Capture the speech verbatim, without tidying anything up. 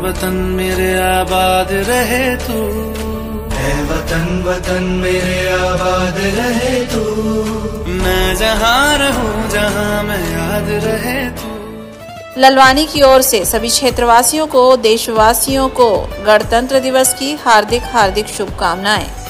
वतन मेरे आबाद रहे तू, है वतन वतन मेरे आबाद रहे तू, मैं जहाँ रहूं जहाँ मैं याद रहे तू। ललवानी की ओर से सभी क्षेत्रवासियों को, देशवासियों को गणतंत्र दिवस की हार्दिक हार्दिक शुभकामनाएं।